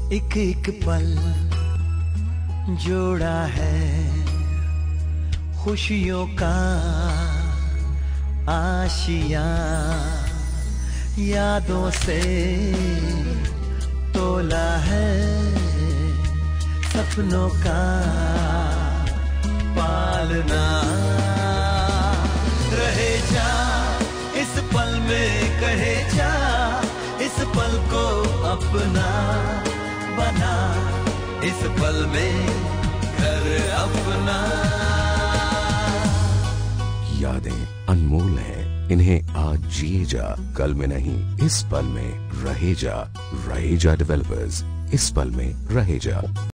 एक एक पल जोड़ा है खुशियों का आशियां, यादों से तोला है सपनों का पालना। रहे जा इस पल में, कहे जा इस पल को अपना बना, इस पल में घर अपना। यादें अनमोल हैं, इन्हें आज जिए जा, कल में नहीं इस पल में रहे जा। रहेजा डेवलपर्स, इस पल में रहे जा।